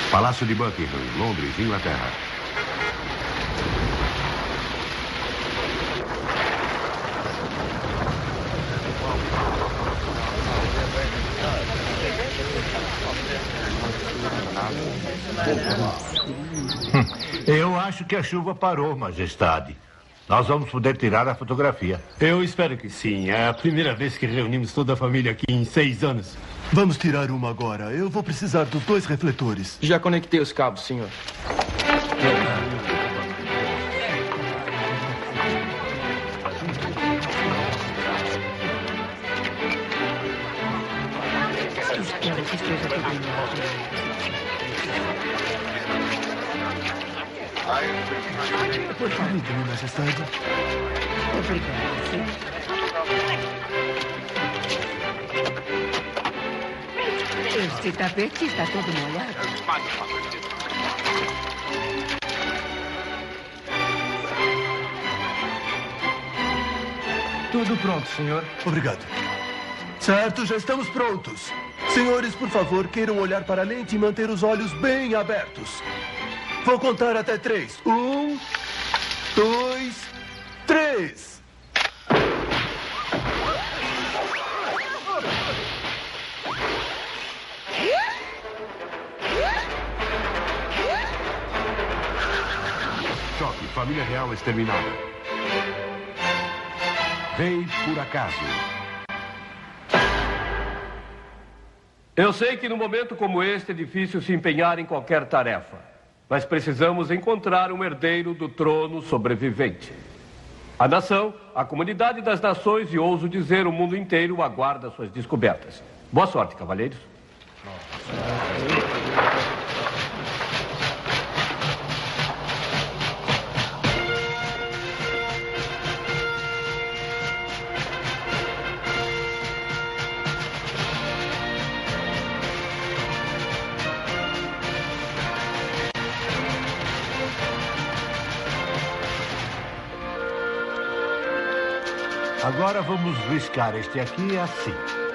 Palácio de Buckingham, Londres, Inglaterra. Eu acho que a chuva parou, Majestade. Nós vamos poder tirar a fotografia. Eu espero que sim. É a primeira vez que reunimos toda a família aqui em 6 anos. Vamos tirar uma agora. Eu vou precisar dos 2 refletores. Já conectei os cabos, senhor. Por favor, minha majestade. Obrigada, Este tapete está todo molhado. Tudo pronto, senhor. Obrigado. Certo, já estamos prontos. Senhores, por favor, queiram olhar para a lente e manter os olhos bem abertos. Vou contar até 3. 1, 2, 3. Choque, família real exterminada. Rei por acaso. Eu sei que num momento como este é difícil se empenhar em qualquer tarefa, mas precisamos encontrar um herdeiro do trono sobrevivente. A nação, a comunidade das nações e ouso dizer o mundo inteiro aguarda suas descobertas. Boa sorte, cavalheiros. Agora vamos riscar este aqui assim.